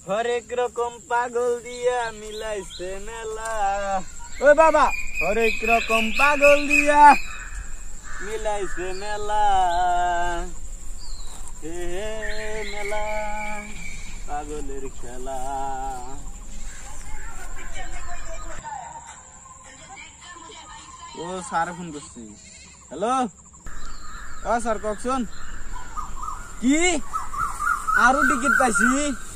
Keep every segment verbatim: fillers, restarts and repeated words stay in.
হরেক রকম পাগল দিয়া মিলাইছে মেলা। ওই বাবা, হরেক রকম পাগল দিয়া মিলাইছে মেলা। হে হে মেলা পাগলের খেলা। ও স্যার ফোন করছি। হ্যালো, ও স্যার ককশন কি আরো টিকিট পাইছি?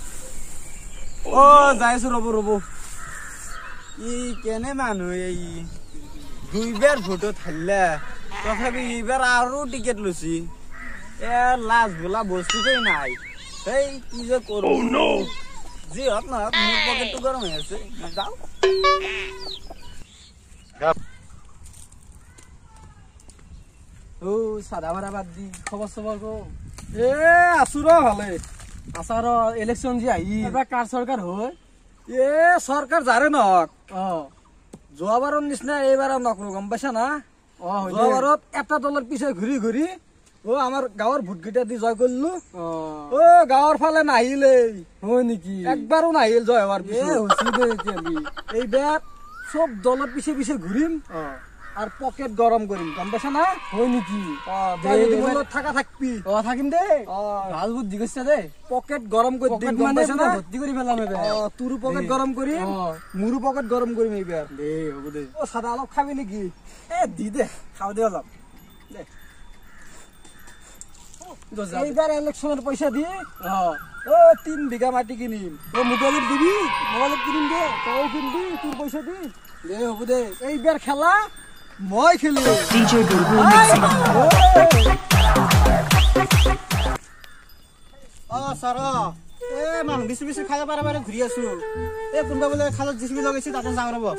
ও যাইছো, রব রব ই কেনে মানুহ এই দুইবার ফটো থাকলে তথাপি এইবার আরো টিকিট লুছি। এ লাজ বোলা বস্তুতেই নাই। এই কি যে করবো জি হত না, মোর পকেটটো গরম হয়ে আছে। যাও ও সাদা মারা বাদ দি খবর সবর গো। এ আছো র ভালে। আসার ইলেকশন যে আই এবার কার সরকার হয়? এ সরকার যারে নক ও যোৱাবাৰৰ নিচিনা এইবাৰ নকৰো, গম পাইছা না? ও যোৱাবাৰত এটা দলৰ পিছে ঘূৰি ঘূৰি ও আমাৰ গাঁৱৰ ভোট কেইটা দি জয় কৰিলো। ও ও গাঁৱৰ ফালে নাহিলে, হয় নেকি? একবাৰো নাহিল জয় হোৱাৰ এ পিছত। হসি দে তেলি এইবাৰ চব দলৰ পিছে পিছে ঘূৰিম ও আৰু পকেট গৰম কৰিম, গম পাইছা না? হয় নেকি? তই যদি মোৰ লগত থাকা থাকবি। ও থাকিম দে, ভাল বুদ্ধি কইছা দে। পকেট গৰম কৰি দিম, পকেট গম মানে পাইছা না? ভর্তি কৰি পেলাম এবাৰ। অ, তোৰো পকেট দে। গৰম কৰিম, অ মোৰো পকেট গৰম কৰিম এইবাৰ। দে হ'ব দে। ও চাদা অলপ খাবি নেকি? এ দি দে, খাও দে অলপ দে। এইবাৰ ইলেকশ্যনৰ পইচা দি ও ও তিন বিঘা মাটি কিনিম। ও মোবাইলত দিবি, মোবাইলত কিনিম দে। তই কিনবি, তোৰ পইচা দি। দে হ'ব দে। এইবাৰ খেলা মই খেলিম। DJ Bulbul mixing. অ ছাৰ, এ মানুহ বেছি বেছি খাই বাৰে বাৰে ঘূৰি আছো। এই কোনোবা বোলে খালত জিচিবি লগাইছে, তাতে যাওঁ ৰ'ব।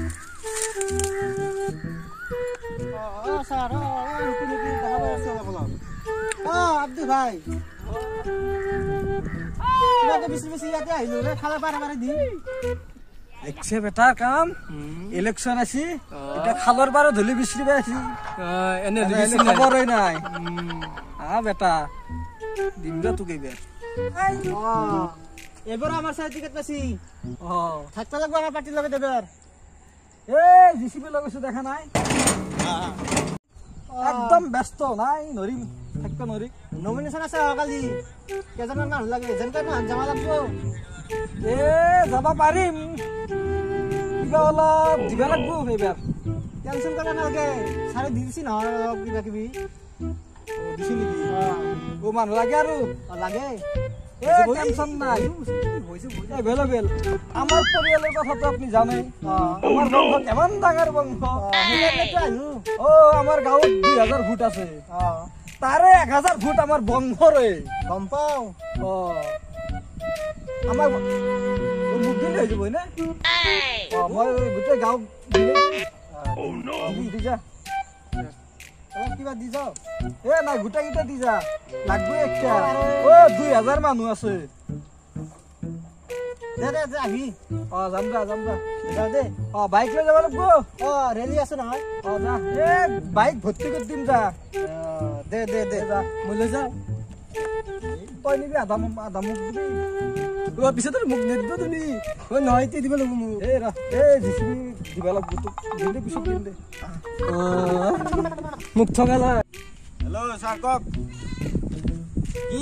অ ছাৰ, অ ৰুটি ৰুটি দেখা পাই আছো অলপ অলপ। অ আব্দুল ভাই, কিবাকে বেছি বেছি ইয়াতে আহিলো ৰে, খালে বাৰে বাৰে দি একছে বেটা কাম ইলেকশ্যন আছি, এতিয়া খালৰ বাৰো ধলি বিচৰিব আছি। এনে খবৰেই নাই। আ বেটা দিম দে তোক এইবাৰ। এবাৰ আমাৰ চাই টিকেট পাইছি, অ থাকবা লাগবো আমাৰ পাৰ্টিৰ লগত এবাৰ। এই জিচিবি লগাইছো, দেখা নাই? একদম ব্যস্ত নাই, নৰিম থাকিব নৰি। নমিনেশ্যন আছে কালি, কেইজনমান মানুহ লাগে, যেনেকৈ মানুহ যাব লাগবো। এ যাব পাৰিম, কিবা অলপ দিব লাগব এইবাৰ। টেনশ্যন কৰিব নালাগে, ছাৰে দি দিছি নহয় অলপ কিবা কিবি। দিছি নেকি? ও মানুহ লাগে আৰু অ লাগে, এ টেনশ্যন নাই, এভেইলেবল। আমাৰ পৰিয়ালৰ কথাটো আপুনি জানে, আমাৰ বংশ কিমান ডাঙৰ বংশ। অ আমাৰ গাঁৱত দুই হাজাৰ ফুট আছে, তাৰে এক হাজাৰ ফুট আমাৰ বংশৰে। গম পাওঁ। অ আমাৰ মোক দিলে হৈ যাব নে? অ মই গোটেই গাঁৱত দি যা। অলপ কিবা দি যাওঁ। এ নাই গোটেই কেইটা দি যা, লাগবো একটা। অ দুই হাজাৰ মানুহ আছে। দে দে দে আহিবি। অ যাম যা যাম যা। যাওঁ দে। অ বাইক লৈ যাব লাগবো। অ ৰেলি আছে নহয়। অ যা, এ বাইক ভৰ্তি কৰি দিম যা। দে দে দে যা মই লৈ যাওঁ। তই নিবি আধা মোক আধা মোক দিবি। অ পিছত মোক নিদিব তুমি। অ নহয়, এতিয়া দিব লাগিব মোক। এ ৰা এ জিচিবি দিব লাগবো তোক, দিম দে পিছত দিম দে। মোক ঠগালা। হেল্ল' ছাৰ কওক। কি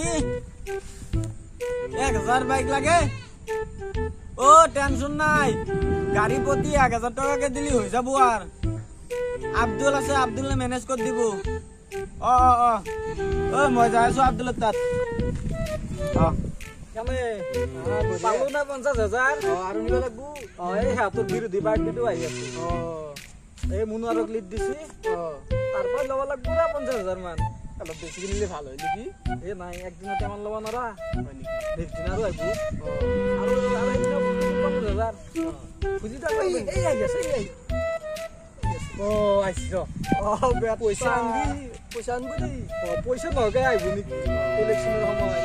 এক হাজাৰ বাইক লাগে? অ টেনশ্যন নাই, গাড়ী প্ৰতি এক হাজাৰ টকাকে দিলি হৈ যাব। আর আব্দুল আছে, আব্দুলে মেনেজ কৰি দিব। অ অ অ অ মই যাই আছো আব্দুলৰ তাত। অ কেনে পালো না পঞ্চাছ হাজাৰ? অ আৰু নিব লাগিব। অ এই সিহঁতৰ বিৰোধী পাৰ্টিটো আহি আছে। অ এই মুনুৱাৰক লিড দিছি, অ তাৰ পৰা ল'ব লাগিব না পঞ্চাছ হাজাৰ মান। অলপ বেছি কিনিলে ভাল হয় নেকি? এ নাই একদিনতে ইমান ল'ব নোৱাৰা, হয় নেকি? নেক্সট দিন আৰু আহিব। অ আৰু আৰু সেইদিনা পঞ্চাছ হাজাৰ খুজি থাকো। এই এই আহি আছে, এই আহি অ আহিছ। অ বেয়া পইচা আনবি, পইচা আনবি দেই। অ পইচা নহাকে আহিব নেকি ইলেকশ্যনৰ সময়?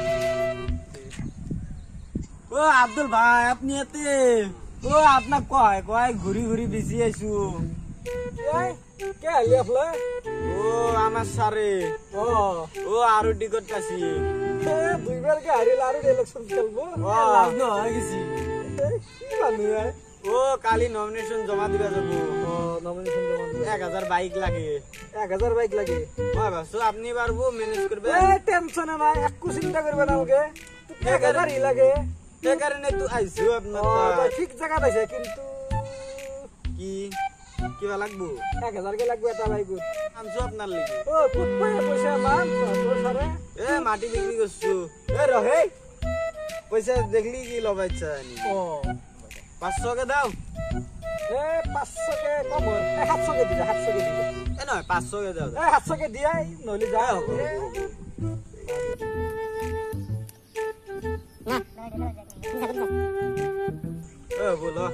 ও আব্দুল ভাই আপনি ইয়াতে? ও আপনাক কয় কয় ঘূৰি ঘূৰি বেছি আইছো। কে আহিলে আপনার? ও আমার সারে। ও ও আরো টিকট পাইছি। দুইবার কে হারিল আর ইলেকশন খেলবো লাভ না হয়ে গেছি কি বানুয়া ও কালি নমিনেশন জমা দিবা যাব ও নমিনেশন জমা এক হাজার বাইক লাগে এক হাজার বাইক লাগে মই ভাবছো আপনি পারবো ম্যানেজ করবে এ টেনশন না একটু চিন্তা করবে না ওকে এক হাজার ই লাগে এই কারণে তো আইছো আপনার তো ঠিক জায়গা আছে কিন্তু কি কিবা লাগবো এক হাজার কে লাগবে এটা বাইক আনছো আপনার লাগি ও কুত পয়সা মান তোর সারে এ মাটি বিক্রি করছো এ রহে পয়সা দেখলি কি লবাইছা নি ও পাঁচশো কে দাও এ পাঁচশো কে কম এ সাতশো কে দিবা সাতশো কে দিবা এ নয় পাঁচশো কে দাও এ সাতশো কে দিয়াই নলি যা এ বলো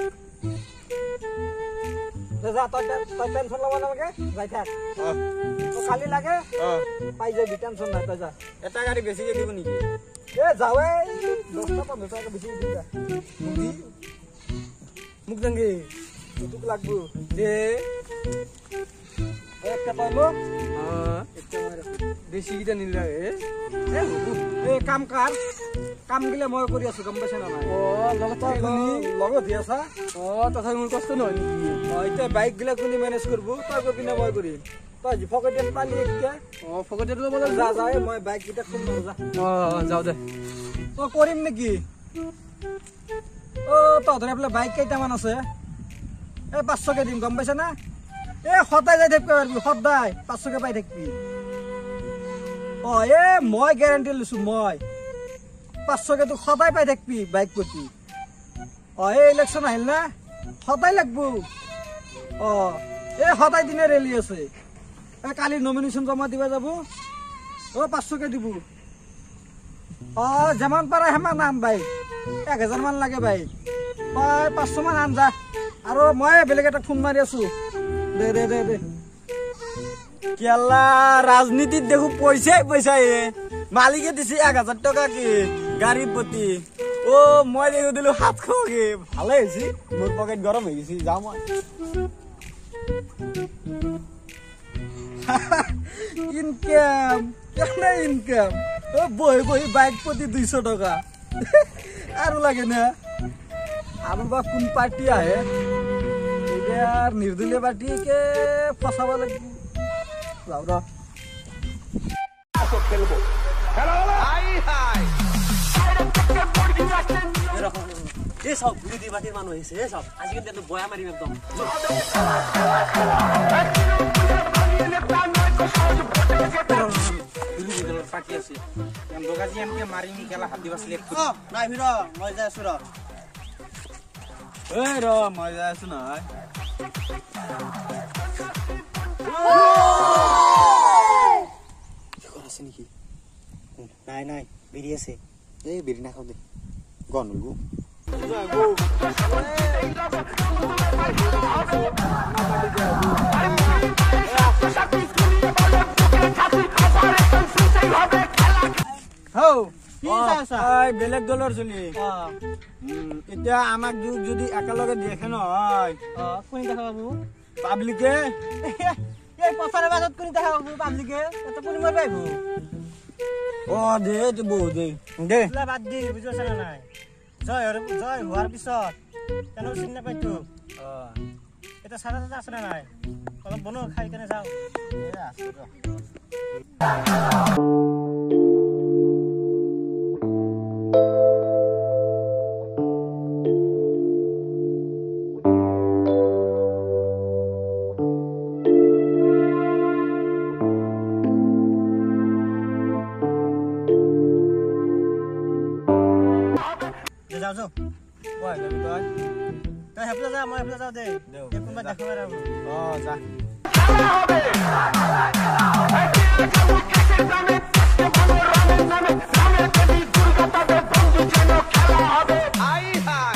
যা তো তো টেনশন লবা না আমাকে যাই থাক ও তো খালি লাগে ও পাই যাবি টেনশন নাই তো যা এটা গাড়ি বেশি কে দিব নাকি এ যাওয়ে দশটা পনেরো টাকা বেশি দিবা মুদি মুখ জঙ্গি কত লাগবো দে একটা পাইলো হ্যাঁ একটা মার বেশি কিটা নিল এ এ এ কাম কার কাম গিলে মই কৰি আছো গম পাইছ না নাই ও লগত কোনি লগত দি আছা ও তথা মোৰ কষ্ট নহয় নেকি ও এটা বাইক গিলা কোনি ম্যানেজ করব তই কবি না মই করি তই জি ফকটে পালি একটা ও ফকটে তো বলে যা যা মই বাইক কিটা খুন যা ও যাও দে ও কৰিম নেকি ও তহঁতৰ এফালে বাইক কেইটামান আছে এ পাঁচশো কে দিম গম পাইছ না এ সদায় যাই থাকিব পারবি সদায় পাঁচশো কে পাই থাকবি ও এ মই গ্যারান্টি লৈছো মই পাঁচশো কে তো সদায় পাই থাকবি বাইক প্রতি ও এই ইলেকশন আহিল না সদায় লাগবো ও এ সদায় দিনে রেলি আছে এ কালি নমিনেশন জমা দিবা যাব ও পাঁচশো কে দিব ও যেমন পারা হেমান আম বাইক এক হাজার মান লাগে বাইক তই পাঁচশো মান আন যা আৰু মই বেলেগ এটা ফোন মাৰি আছো দে দে দে দে কেলা রাজনীতির দেখো পয়সাই পয়সা এ মালিকে দিছে এক হাজার টাকা কি গাড়ির প্রতি ও মই দেখো দিলো হাত খাওয়াকে ভালো হয়েছি মোর পকেট গরম হয়ে গেছি যাও মই ইনকাম কেনে ইনকাম ও বহি বহি বাইক প্রতি দুইশো টাকা আৰু লাগে না আৰু বা কোন পার্টি আহে এবার নির্দলীয় পার্টিকে ফসাব লাগিব যাও র খেলবো এই সব বিরোধী পার্টির মানুষ হয়েছে এই সব আজকে কিন্তু বয়া মারিম একদম বিরোধী দলের পার্টি আছে দোকাজি আমাকে মারিনি খেলা হাত দিবা সিলেক্ট ও নাই ভিড় মই যাই আছো র এই র মই যাই আছো না আছে নাকি নাই নাই বেরি আছে এই বেরি না খাও দে গন হইব হৌ কি চাইছা এই বেলেগ দলৰ চলি এতিয়া আমাক যদি একেলগে দেখে নহয় কোন দেখা পাবো পাব্লিকে এই পথাৰৰ মাজত কোন দেখা পাবো পাব্লিকে এটা কোন মই পাইবো অ দে বহু দে দে বাদ দি বুজি পাইছা না নাই জয় জয় হোৱাৰ পিছত কেনে চিনি নাপাই তো এটা চাৰা চাৰা আছে না নাই অলপ বনো খাই কেনে যাও এ আছে ৰ যাও যাও কই যাবি তই তই হেফলে যা মই হেফলে যাও দে কোনবা দেখব আৰু অ যা